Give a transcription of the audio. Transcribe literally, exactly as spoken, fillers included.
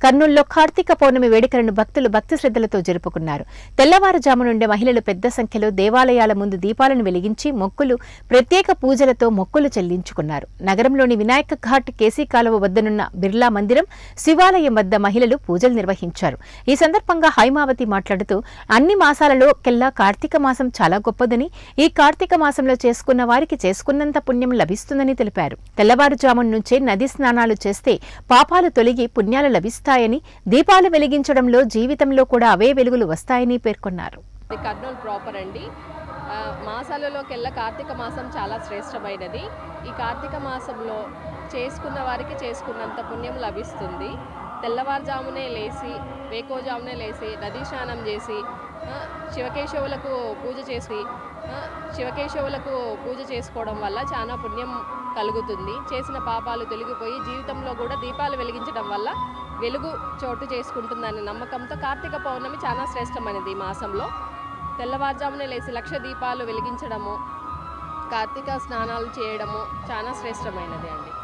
కర్నూలులో కార్తీక పౌర్ణమి వేడుకలను భక్తులు భక్తి శ్రద్ధలతో జరుపుకున్నారు. తెల్లవారుజాము నుండి మహిళలు పెద్ద సంఖ్యలో దేవాలయాల ముందు దీపాలను వెలిగించి మొక్కులు ప్రత్యేక పూజలతో మొక్కులు చెల్లించుకున్నారు. నగరంలోని వినాయక ఘాట్ కేసీ కాలువ వద్దనున్న బిర్లా మందిరం, శివాలయం వద్ద మహిళలు పూజలు నిర్వహించారు. ఈ సందర్భంగా హైమావతి మాట్లాడుతూ అన్ని మాసాలలో కెల్లా కార్తీక మాసం చాలా గొప్పదని, ఈ కార్తీక మాసంలో చేసుకున్న వారికి చేసుకున్నంత పుణ్యం లభిస్తుందని తెలిపారు. తెల్లవారుజాము నుంచే నది స్నానాలు చేస్తే పాపాలు తొలగి పుణ్యాలు లభిస్తాయని, దీపాలు వెలిగించడంలో జీవితంలో కూడా అవే వెలుగులు వస్తాయని పేర్కొన్నారు. కర్నూలు ప్రాపర్ అండి. మాసాలలోకెల్లా కార్తీక మాసం చాలా శ్రేష్టమైనది. ఈ కార్తీక మాసంలో చేసుకున్న వారికి చేసుకున్నంత పుణ్యం లభిస్తుంది. తెల్లవారుజామునే లేచి వేకోజామునే లేచి నదీ స్నానం చేసి శివకేశవులకు పూజ చేసి శివకేశవులకు పూజ చేసుకోవడం వల్ల చాలా పుణ్యం కలుగుతుంది. చేసిన పాపాలు తొలగిపోయి జీవితంలో కూడా దీపాలు వెలిగించడం వల్ల వెలుగు చోటు చేసుకుంటుందనే నమ్మకంతో కార్తీక పౌర్ణమి చాలా శ్రేష్టమైనది. ఈ మాసంలో తెల్లవారుజామునే లేచి లక్ష దీపాలు వెలిగించడము, కార్తీక స్నానాలు చేయడము చాలా శ్రేష్టమైనది అండి.